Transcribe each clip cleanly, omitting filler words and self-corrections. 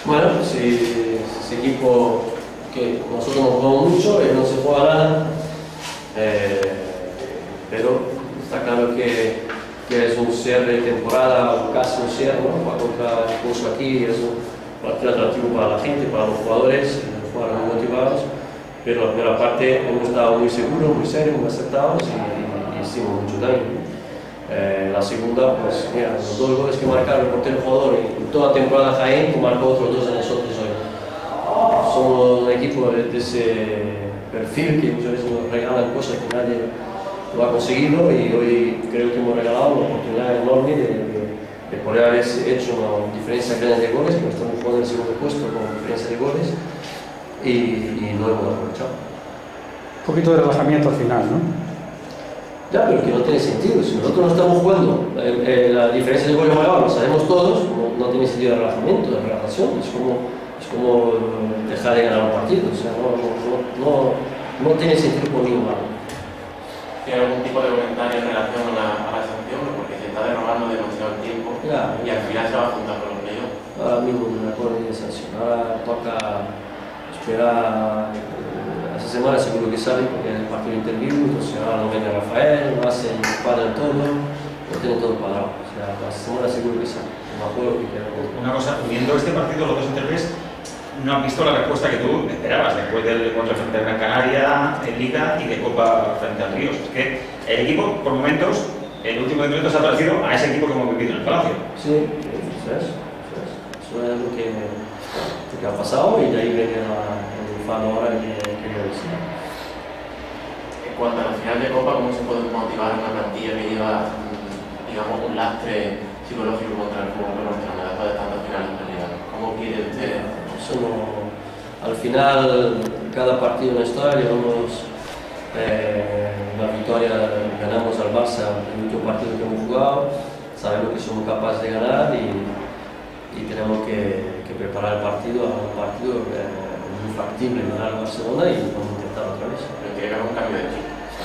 Bueno, si ese equipo que nosotros no jugamos mucho, no se juega nada, pero está claro que es un cierre de temporada, o casi un cierre, ¿no? Jugar contra el curso aquí es un partido atractivo para la gente, para los jugadores, los jugadores muy motivados, pero la primera parte hemos estado muy seguros, muy serios, muy acertados y hicimos mucho daño. La segunda, pues mira, los dos goles que marcaron el portero jugador en toda la temporada Jaén, marcó otros dos a nosotros hoy. Somos un equipo de ese perfil que muchas veces nos regalan cosas que nadie lo ha conseguido, y hoy creo que hemos regalado una oportunidad enorme de poder haber hecho una diferencia grande de goles, que estamos jugando en el segundo puesto con diferencia de goles, y no hemos aprovechado. Un poquito de relajamiento al final, ¿no? Ya, pero que no tiene sentido. Si nosotros no estamos jugando, la diferencia de goles mayor lo sabemos todos, no tiene sentido de relajamiento, de relajación. Es como dejar de ganar un partido. O sea, no tiene sentido por ningún lado. ¿Tiene algún tipo de comentario en relación a la sanción? Porque se está derogando demasiado el tiempo y al final se va a juntar con los playoffs. Ahora mismo no me acuerdo de sanción. Ahora toca esperar. Esta semana seguro que sale porque es el partido de interview, entonces ahora no viene Rafael, no hacen, paran todo, lo tienen todo parado. O sea, la semana seguro que sale. No me acuerdo que queda. Una cosa, viendo este partido, los dos interviews, no han visto la respuesta que tú esperabas después del encuentro frente a Gran Canaria, en Liga y de Copa frente al Ríos. Es que el equipo, por momentos, el último minuto se ha parecido a ese equipo que hemos vivido en el Palacio. Sí, eso es lo que ha pasado, y de ahí viene el fano ahora que quería decir. En cuanto a la final de Copa, ¿cómo se puede motivar una plantilla que lleva, digamos, un lastre psicológico contra el fútbol profesional después de tantas finales perdidas? ¿Cómo quiere usted? Al final, cada partido en la historia llevamos la victoria, ganamos al Barça el último partido que hemos jugado, sabemos que somos capaces de ganar y tenemos que preparar el partido a un partido muy factible, ganar al Barcelona, y vamos a intentar otra vez. Pero tiene que haber un cambio de chip.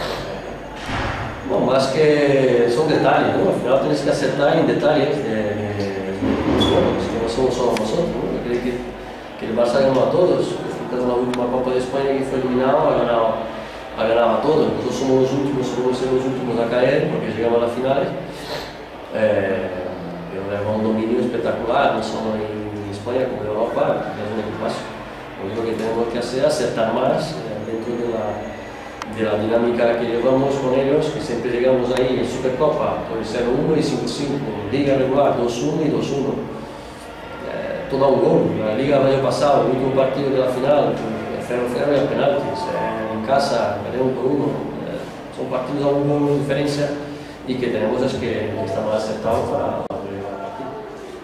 No, más que son detalles, ¿no? Al final tienes que acertar en detalles que no somos solo nosotros, ¿no? Que el Barça ganó a todos. Después de la última Copa de España que fue eliminado, ha ganado a todos. Nosotros somos los últimos, los últimos a caer porque llegamos a las finales. Pero tenemos un dominio espectacular, no solo en España como en Europa, es un equipazo. Lo único que tenemos que hacer es acertar más dentro de la dinámica que llevamos con ellos, que siempre llegamos ahí en Supercopa por el 0-1 y 5-5, Liga regular 2-1 y 2-1. Todo un gol. La Liga del año pasado, el último partido de la final, el 0-0 y el penaltis, en casa, perdemos por 1. Son partidos a un gol de diferencia, y que tenemos es que estamos acertados para poder ganar el partido.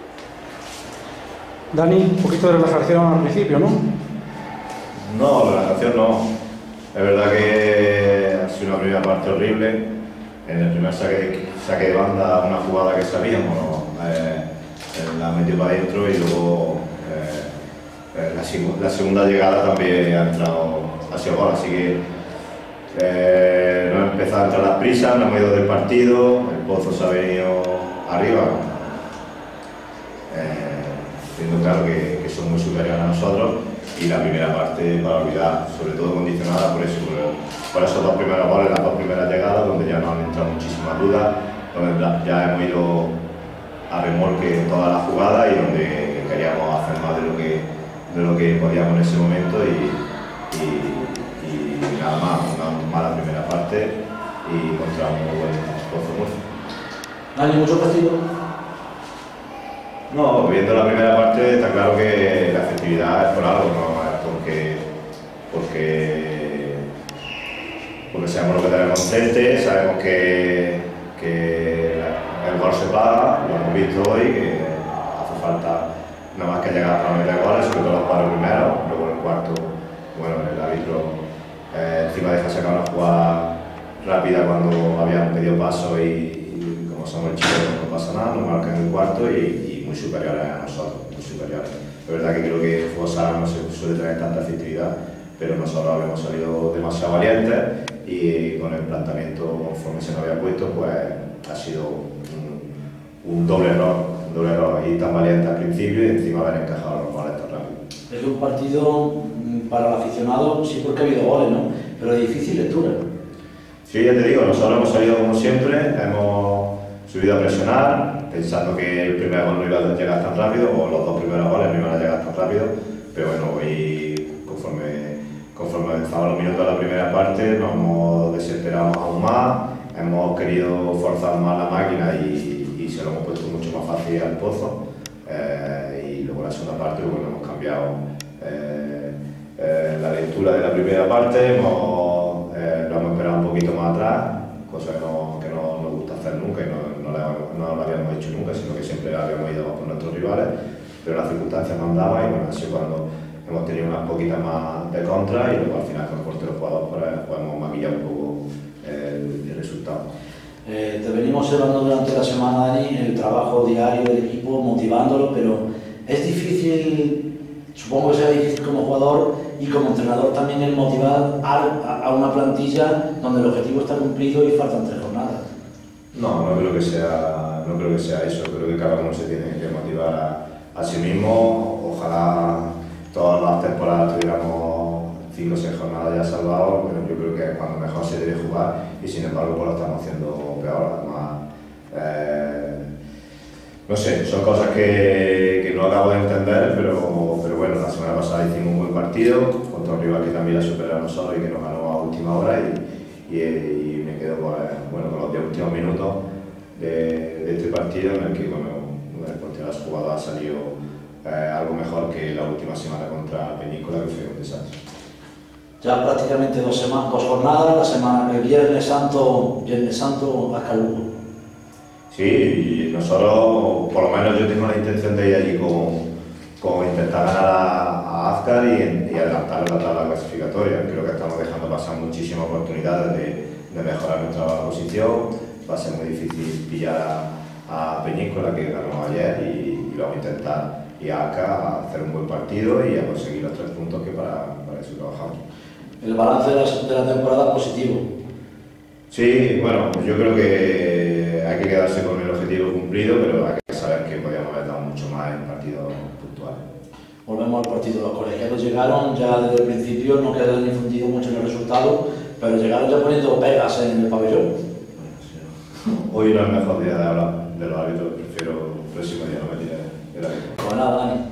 Dani, un poquito de relajación al principio, ¿no? No, relajación no. Es verdad que ha sido una primera parte horrible. En el primer saque de banda, una jugada que sabíamos, ¿no? La metió para adentro, y luego la segunda llegada también ha entrado hacia gol, así que no ha empezado a entrar las prisas, no hemos ido del partido, el Pozo se ha venido arriba, teniendo claro que son muy superiores a nosotros, y la primera parte para olvidar, sobre todo condicionada por eso, por esos dos primeros goles, las dos primeras llegadas, donde ya nos han entrado muchísimas dudas, donde ya hemos ido a remolque en toda la jugada y donde queríamos hacer más de lo que podíamos en ese momento, y nada más, una mala primera parte y contra un muy buen Pozo Murcia. ¿Dani, mucho partido? No, viendo la primera parte está claro que la efectividad es por algo, no es porque sabemos lo que tenemos enfrente, sabemos que el gol se paga, lo hemos visto hoy, que hace falta nada más que llegar para meter goles, sobre todo los cuatro primeros, luego en el cuarto, bueno, el árbitro encima deja sacar una jugada rápida cuando habían pedido paso, y como somos chicos no pasa nada, nos marcan en el cuarto y muy superiores a nosotros, muy superiores. Es verdad que creo que Fútbol Sala no se suele tener tanta efectividad, pero nosotros habíamos salido demasiado valientes, y con el planteamiento conforme se nos había puesto, pues ha sido un doble error dureros y tan valientes al principio y encima haber encajado los goles tan rápido. Es un partido para el aficionado, sí, porque ha habido goles, ¿no? Pero de difícil lectura. Sí, ya te digo, nosotros hemos salido como siempre, hemos subido a presionar, pensando que el primer gol no iba a llegar tan rápido, o los dos primeros goles no iban a llegar tan rápido, pero bueno, hoy conforme avanzaban los minutos de la primera parte, nos hemos desesperado aún más, hemos querido forzar más la máquina y se lo hemos puesto mucho más fácil al Pozo. Y luego en la segunda parte, bueno, hemos cambiado la lectura de la primera parte, lo hemos esperado un poquito más atrás, cosa que no nos gusta hacer nunca y no lo habíamos hecho nunca, sino que siempre habíamos ido por nuestros rivales, pero las circunstancias no andaban y bueno, ha sido cuando hemos tenido unas poquitas más de contra y luego al final con el portero jugador pues hemos maquillado un poco el resultado. Te venimos observando durante la semana, Dani, el trabajo diario del equipo, motivándolo, pero es difícil, supongo que sea difícil como jugador y como entrenador también el motivar a una plantilla donde el objetivo está cumplido y faltan 3 jornadas. No creo que sea eso, creo que cada uno se tiene que motivar a sí mismo. Ojalá todas las temporadas tuviéramos 5 o 6 jornadas ya salvados, pero yo creo que es cuando mejor se debe jugar y sin embargo pues lo estamos haciendo peor. Además, no sé, son cosas que no acabo de entender, pero bueno, la semana pasada hicimos un buen partido contra un rival que también la superó a nosotros y que nos ganó a última hora y me quedo con los 10 últimos minutos de este partido en el que cualquiera de los jugadores ha salido algo mejor que la última semana contra Peñíscola, que fue un desastre. Ya prácticamente 2 jornadas, la semana, el Viernes Santo hasta Lugo. Sí, y nosotros, por lo menos yo tengo la intención de ir allí con intentar ganar a Azcar y adelantar la tabla clasificatoria. Creo que estamos dejando pasar muchísimas oportunidades de mejorar nuestra posición. Va a ser muy difícil pillar a Peñíscola, que ganó ayer, y vamos a intentar ir a Azcar a hacer un buen partido y a conseguir los 3 puntos que para eso trabajamos. El balance de la temporada positivo. Sí, bueno, yo creo que hay que quedarse con el objetivo cumplido, pero hay que saber que podíamos haber dado mucho más en partidos puntuales. Volvemos al partido. Los colegiados llegaron ya desde el principio, no quedaron infundidos mucho en el resultado, pero llegaron ya poniendo pegas en el pabellón. Hoy no es el mejor día de hablar de los árbitros, prefiero el próximo día no me tire del árbitro. Pues nada, Dani.